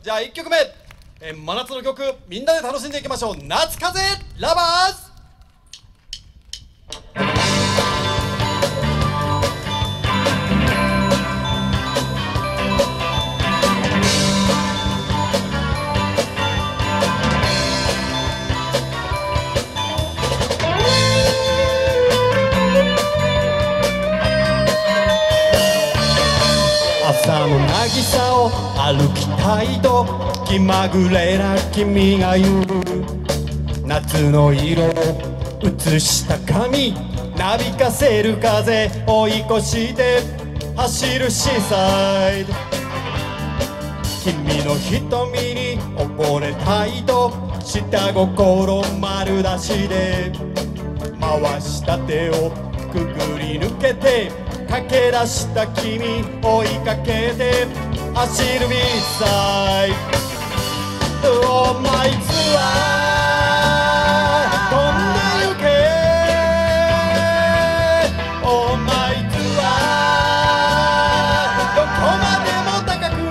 じゃあ1曲目、真夏の曲みんなで楽しんでいきましょう。夏風ラバーズ。朝の渚を歩きたいと気まぐれな君が言う。夏の色を映した髪なびかせる風追い越して走るシーサイド。君の瞳に溺れたいと下心丸出しで回した手をくぐり抜けて駆け出した君追いかけて走る B-side。 お前いつは飛んでゆけ、お前いつはどこまでも高く。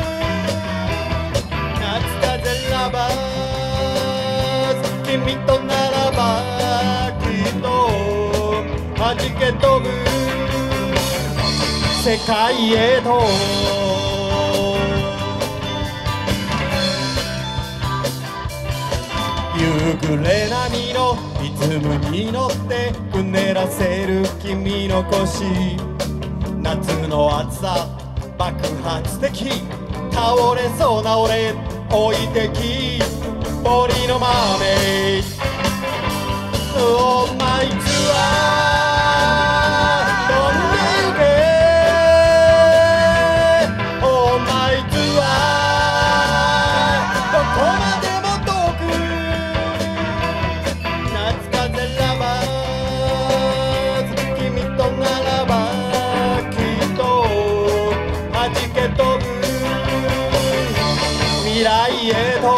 夏風ラバーズ君とならばきっと弾け飛ぶ世界へと。夕暮れ波のリズムに乗ってうねらせる君の腰。夏の暑さ爆発的倒れそうな俺置いてき森の豆。お前いつは未来へと。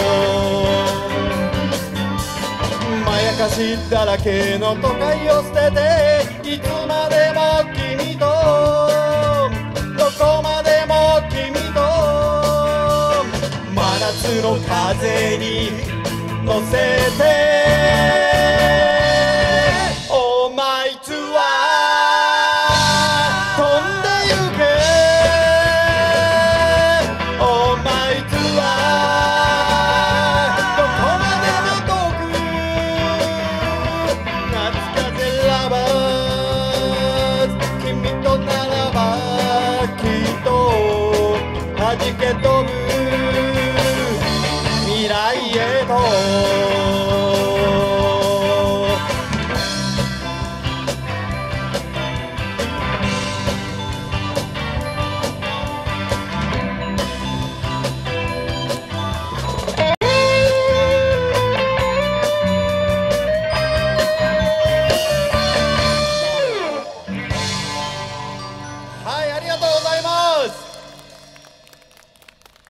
まやかしだらけの都会を捨てていつまでも君とどこまでも君と真夏の風に乗せて